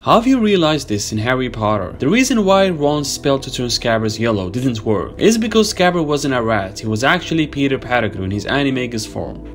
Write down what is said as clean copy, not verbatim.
How have you realized this in Harry Potter? The reason why Ron's spell to turn Scabbers yellow didn't work is because Scabbers wasn't a rat, he was actually Peter Pettigrew in his animagus form.